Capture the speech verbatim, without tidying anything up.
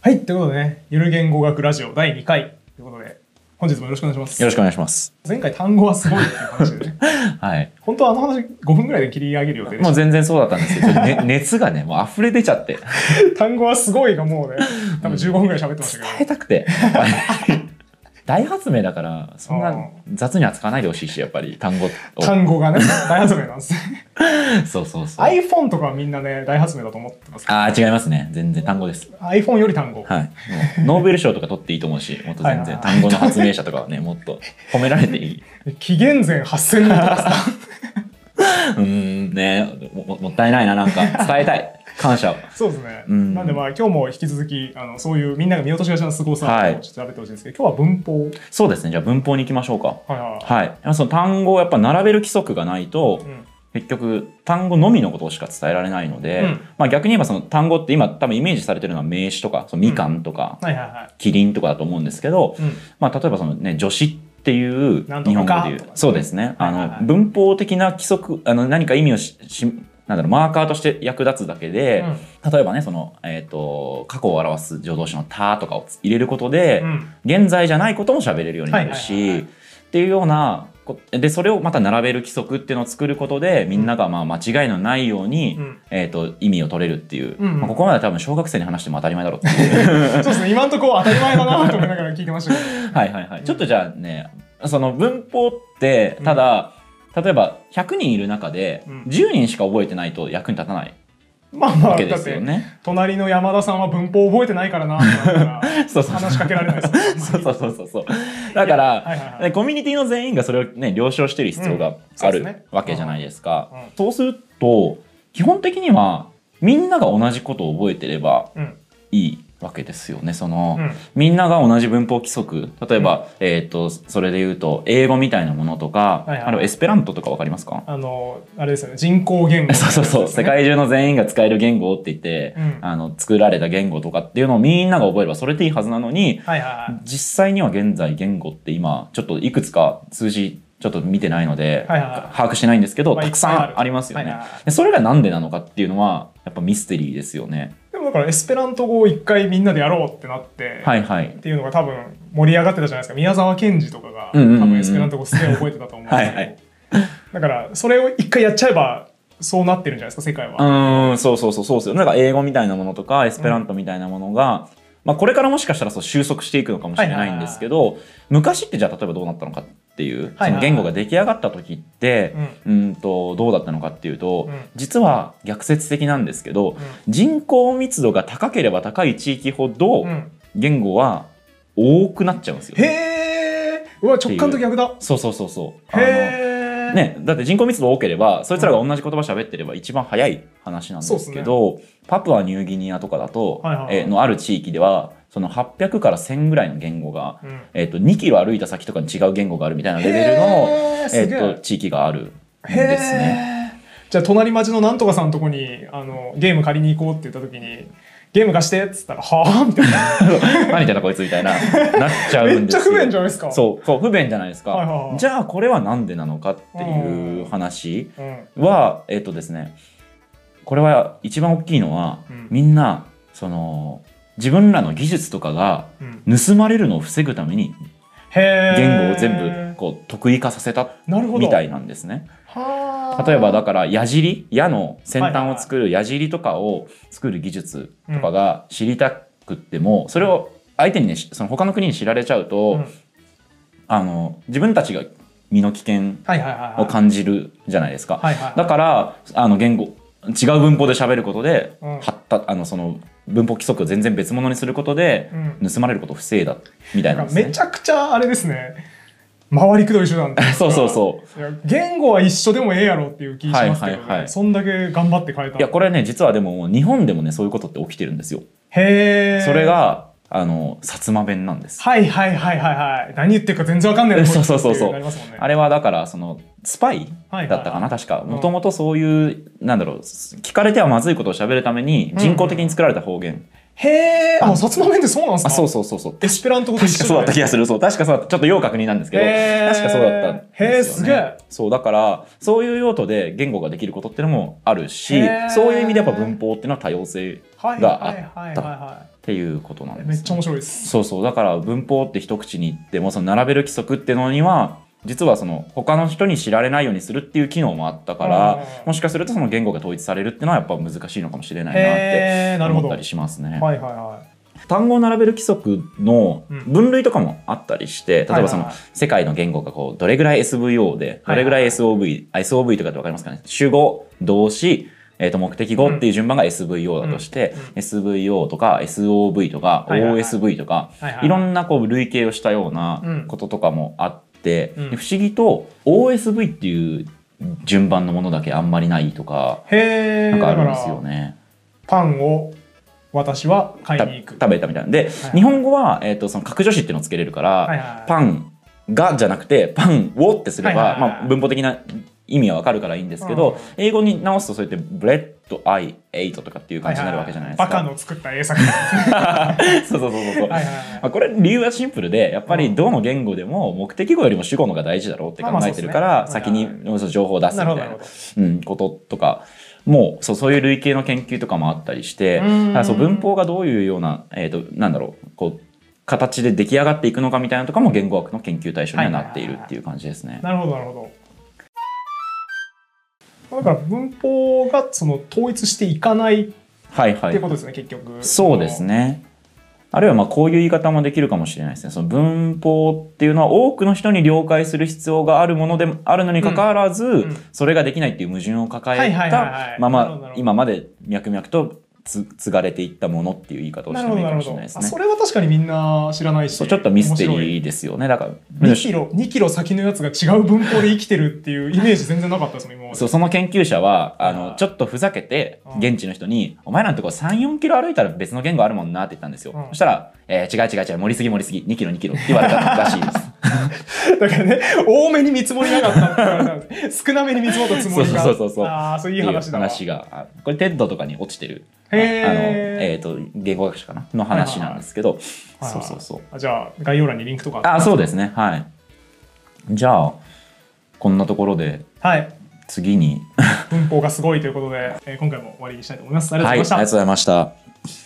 はい、ということでね、ゆる言語学ラジオだいにかいということで、本日もよろしくお願いします。 よろしくお願いします。 前回単語はすごいっていう話でね。はい。本当はあの話ごふんぐらいで切り上げる予定でした。 もう全然そうだったんですけど、ね、熱がね、もう溢れ出ちゃって。 単語はすごいがもうね、多分じゅうごふんぐらい喋ってましたけど。 伝えたくて。大発明だから、そんな雑に扱わないでほしいし、やっぱり単語単語がね、大発明なんですね。 そうそうそう。 iPhone とかはみんなね、大発明だと思ってますけど。 ああ、違いますね。全然単語です。 iPhone より単語。 はい。ノーベル賞とか取っていいと思うし、もっと全然単語の発明者とかはね、もっと褒められていい。 紀元前はっせんねんとかさ。 うーん、ねも、もったいないな、なんか伝えたい。感謝を。 そうですね。うん、なんでまあ今日も引き続きあのそういうみんなが見落としがちな凄さをちょっと調べてほしいんですけど、はい、今日は文法。 そうですね。じゃあ文法に行きましょうか。 はいはい。 はい。その単語をやっぱ並べる規則がないと、うん、結局単語のみのことしか伝えられないので、うん、まあ逆に言えばその単語って今多分イメージされてるのは名詞とか、そのみかんとか、キリンとかだと思うんですけど、うん、まあ例えばそのね女子っていう日本語でいう、そうですね。あの文法的な規則、あの何か意味をししなんだろうマーカーとして役立つだけで、うん、例えばねその、えーと、過去を表す助動詞の「た」とかを入れることで、うん、現在じゃないことも喋れるようになるしっていうようなでそれをまた並べる規則っていうのを作ることでみんながまあ間違いのないように、うん、えーと意味を取れるっていう、うんうんまあ、ここまで多分小学生に話しても当たり前だろうっていうそうですね今のところ当たり前だなと思いながら聞いてましたけどはいはいはい、うん、ちょっとじゃあねその文法ってただ、うん例えばひゃくにんいる中でじゅうにんしか覚えてないと役に立たないわけですよね。 隣の山田さんは文法覚えてないからなって話しかけられないです。 そうそうそうそうそう。だから、はいはいはい、コミュニティの全員がそれをね了承している必要がある、うんね、わけじゃないですか。うんうん、そうすると基本的にはみんなが同じことを覚えてればいい。わけですよね。その、うん、みんなが同じ文法規則例えば、うん、えっとそれで言うと英語みたいなものとか、はいはい、あるいはエスペラントとかわかりますか？ あのあれですよね人工言語、ね、 そうそうそう世界中の全員が使える言語って言って、うん、あの作られた言語とかっていうのをみんなが覚えればそれでいいはずなのに、はいはいはい、実際には現在言語って今ちょっといくつか数字ちょっと見てないので、はいはいはい、把握してないんですけど、まあ、たくさんありますよね、はいはいはい、でそれがなんでなのかっていうのはやっぱミステリーですよね。 でもだからエスペラント語を一回みんなでやろうってなって、はいはい、っていうのが多分盛り上がってたじゃないですか。宮沢賢治とかが多分エスペラント語すげえ覚えてたと思うんですけどはい、だからそれを一回やっちゃえばそうなってるんじゃないですか世界は。 うんそうそうそうそうですよ。なんか英語みたいなものとかエスペラントみたいなものが、うんまあ、これからもしかしたらそう収束していくのかもしれないんですけど、昔ってじゃあ例えばどうなったのかっていう、その言語が出来上がった時って、うんとどうだったのかっていうと、実は逆説的なんですけど、人口密度が高ければ高い地域ほど言語は多くなっちゃうんですよ。 へー、うわ直感と逆だ。 そうそうそうそう。へー。ね、だって人口密度多ければそいつらが同じ言葉喋ってれば一番早い話なんですけど、ね、パプアニューギニアとかだと、はいはいはい、えー、のある地域ではそのはっぴゃくからせんぐらいの言語が、うんえー、とにキロ歩いた先とかに違う言語があるみたいなレベルの、えー、と地域があるんですね。 じゃあ隣町のなんとかさんのとこにあのゲーム借りに行こうって言った時にゲーム貸してっつったらはぁみたいな何言ってんだこいつみたいななっちゃうんですよ。 めっちゃ不便じゃないですか。 そうそう不便じゃないですか、はいはいはい、じゃあこれはなんでなのかっていう話は、うん、えっとですねこれは一番大きいのは、うん、みんなその自分らの技術とかが盗まれるのを防ぐために言語を全部こう得意化させたみたいなんですね。例えばだから矢尻矢の先端を作る矢尻とかを作る技術とかが知りたくっても、それを相手にねその他の国に知られちゃうと、うん、あの自分たちが身の危険を感じるじゃないですか。だからあの言語違う文法で喋ることで、うん、発達あのその文法規則を全然別物にすることで、うん、盗まれることを防いだみたいなんですね。 めちゃくちゃあれですね回りくどい手段そうそうそういや言語は一緒でもええやろっていう気しますけどね、はいはいはい、そんだけ頑張って変えた。 いやこれね実はでも日本でもねそういうことって起きてるんですよ。 へー。 それがあの薩摩弁なんです。 はいはいはいはいはい何言ってるか全然わかんないなそうそうそうそう、ね、あれはだからそのスパイだったかな、はいはいはい、確かもともとそういう、うん、なんだろう聞かれてはまずいことを喋るために人工的に作られた方言へえ、あ、薩摩弁ってそうなんですか？ あ、そうそうそうそう。 エスペラント語と一緒。確かそうだった気がする。そう、確かそうだった。ちょっと要確認なんですけど、確かそうだったんですよね。 へえ、すげえ。 そう、だから、そういう用途で言語ができることっていうのもあるし、そういう意味でやっぱ文法っていうのは多様性があったっていうことなんです、ね。 めっちゃ面白いです。 そうそう。だから文法って一口に言っても、その並べる規則っていうのには、実はその他の人に知られないようにするっていう機能もあったから、もしかするとその言語が統一されるっていうのはやっぱ難しいのかもしれないなって思ったりしますね。 はいはいはい。 単語を並べる規則の分類とかもあったりして、例えばその世界の言語がこうどれぐらい エスブイオー でどれぐらい エスオーブイ、エスオーブイ とかってわかりますかね。主語、動詞、えー、と目的語っていう順番が エスブイオー だとして、うんうん、エスブイオー とか エスオーブイ とか オーエスブイ とか、いろんなこう類型をしたようなこととかもあって、うん、不思議と オーエスブイ っていう順番のものだけあんまりないとか、へー、なんかあるんですよね。 パンを私は買いに行く。 食べたみたいな。で、はいはい、日本語は、えー、とその格助詞っていうのをつけれるから、はいはい、パンがじゃなくてパンをってすれば、まあ、文法的な意味はわかるからいいんですけど、うん、英語に直すとそうやってブレッド、アイ、エイトとかっていう感じになるわけじゃないですか。 バカの作った英作そうそうそうそう。はいはいはい、これ理由はシンプルで、やっぱりどの言語でも目的語よりも主語のが大事だろうって考えてるから、先に情報を出すみたいな、うん、こととか。もうそう、そういう類型の研究とかもあったりして、そう文法がどういうような、えーと、なんだろう、こう形で出来上がっていくのかみたいなとかも言語学の研究対象にはなっているっていう感じですね。 なるほどなるほど。だから文法がその統一していかないっていうことですね、結局。 そうですね。あるいはまあこういう言い方もできるかもしれないですね。その文法っていうのは多くの人に了解する必要があるものでもあるのにかかわらず、うんうん、それができないっていう矛盾を抱えたまま今まで脈々とつ継がれていったものっていう言い方をしてもいいかもしれないですね。 それは確かにみんな知らないし、 ちょっとミステリーですよね。だからにキロにキロ先のやつが違う文法で生きてるっていうイメージ全然なかったですもん今まで。 そう、その研究者はあのちょっとふざけて現地の人に「お前なんてこうさん、よんキロ歩いたら別の言語あるもんな」って言ったんですよ。うん、そしたら、えー、違う違う違う、盛りすぎ盛りすぎ、にキロにキロって言われたらしいです。 だからね、多めに見積もりなかったって言われたんです。少なめに見積もったつもりが。 そうそうそうそう。 ああ、そういういい話だわ。 話が、これテッドとかに落ちてる。あのえっと言語学者かなの話なんですけど、そうそうそう。 じゃあ概要欄にリンクとかあ、そうですね。はい。じゃあこんなところで、 はい、 次に文法がすごいということで、えー、今回も終わりにしたいと思います。ありがとうございました。 はい、ありがとうございました。